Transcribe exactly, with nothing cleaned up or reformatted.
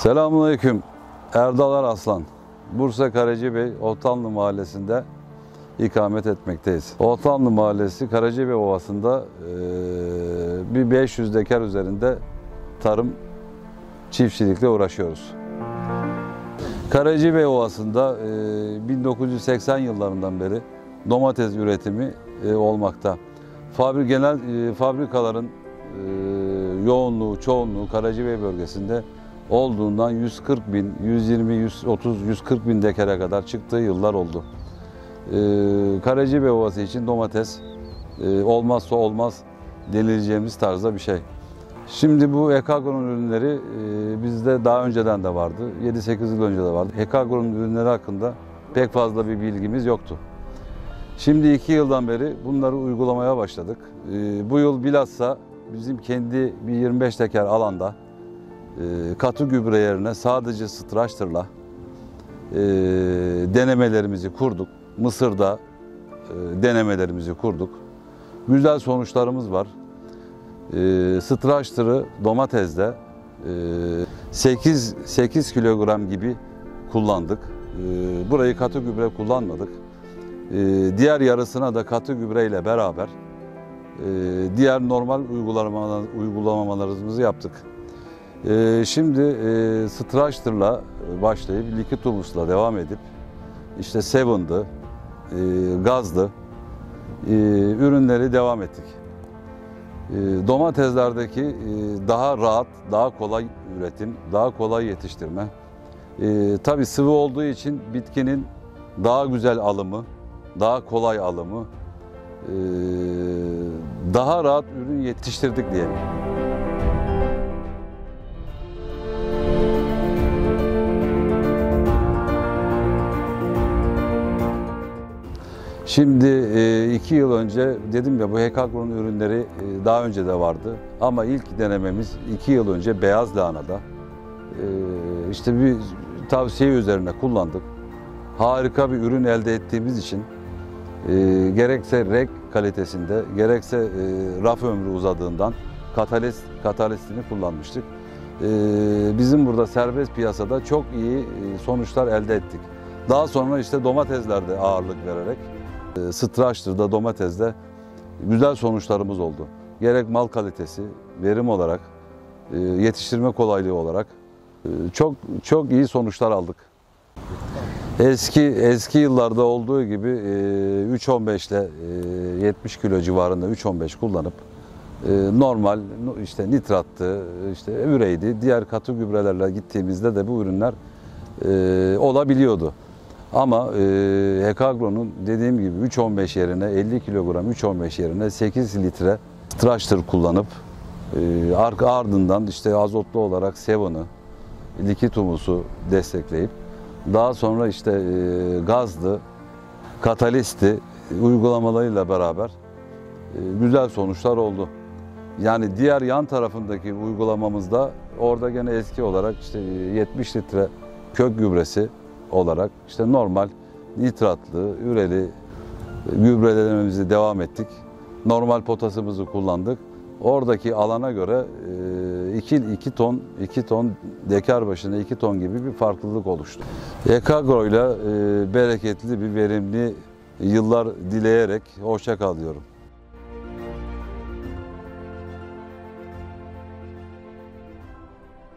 Selamünaleyküm. Erdal Araslan. Bursa Karacabey Otanlı Mahallesi'nde ikamet etmekteyiz. Otanlı Mahallesi Karacabey Ovası'nda e, bir beş yüz dekar üzerinde tarım çiftçilikle uğraşıyoruz. Karacabey Ovası'nda e, bin dokuz yüz seksen yıllarından beri domates üretimi e, olmakta. Fabri, genel e, fabrikaların e, yoğunluğu, çoğunluğu Karacabey bölgesinde olduğundan yüz kırk bin, yüz yirmi, yüz otuz, yüz kırk bin dekara kadar çıktığı yıllar oldu. Ee, Karacabey Ovası için domates e, olmazsa olmaz denileceğimiz tarzda bir şey. Şimdi bu Hekagron'un ürünleri e, bizde daha önceden de vardı. yedi sekiz yıl önce de vardı. Hekagron'un ürünleri hakkında pek fazla bir bilgimiz yoktu. Şimdi iki yıldan beri bunları uygulamaya başladık. E, bu yıl bilhassa bizim kendi bir yirmi beş dekar alanda E, katı gübre yerine sadece Straştır'la e, denemelerimizi kurduk. Mısır'da e, denemelerimizi kurduk. Güzel sonuçlarımız var. E, Straştır'ı domatesde e, sekiz, sekiz kilogram gibi kullandık. E, burayı katı gübre kullanmadık. E, diğer yarısına da katı gübre ile beraber e, diğer normal uygulamalar, uygulamalarımızı yaptık. Ee, şimdi e, Straştır'la başlayıp Liquid Humus'la devam edip işte Seven'dı, e, Gaz'dı e, ürünleri devam ettik. E, domateslerdeki e, daha rahat, daha kolay üretim, daha kolay yetiştirme. E, tabii sıvı olduğu için bitkinin daha güzel alımı, daha kolay alımı, e, daha rahat ürün yetiştirdik diyelim. Şimdi iki yıl önce dedim ya bu Hekagron'un ürünleri daha önce de vardı ama ilk denememiz iki yıl önce beyaz lahanada işte bir tavsiye üzerine kullandık. Harika bir ürün elde ettiğimiz için gerekse renk kalitesinde gerekse raf ömrü uzadığından katalist, katalistini kullanmıştık. Bizim burada serbest piyasada çok iyi sonuçlar elde ettik. Daha sonra işte domateslerde ağırlık vererek Straştır'da, domatesde güzel sonuçlarımız oldu. Gerek mal kalitesi, verim olarak, yetiştirme kolaylığı olarak çok çok iyi sonuçlar aldık. Eski eski yıllarda olduğu gibi üç on beş ile yetmiş kilo civarında üç on beş kullanıp normal işte nitrattı, işte üreydi, diğer katı gübrelerle gittiğimizde de bu ürünler olabiliyordu. Ama e, Hekagron'un dediğim gibi üç on beş yerine elli kilogram üç on beş yerine sekiz litre Straştır kullanıp e, ardından işte azotlu olarak Seven'ı, Liquid Humus'u destekleyip daha sonra işte e, gazlı, katalisti uygulamalarıyla beraber e, güzel sonuçlar oldu. Yani diğer yan tarafındaki uygulamamızda orada gene eski olarak işte yetmiş litre kök gübresi olarak işte normal nitratlı, üreli gübrelememizi devam ettik. Normal potasımızı kullandık. Oradaki alana göre iki ton iki ton dekar başına iki ton gibi bir farklılık oluştu. Hekagro ile bereketli bir verimli yıllar dileyerek hoşça kal diyorum.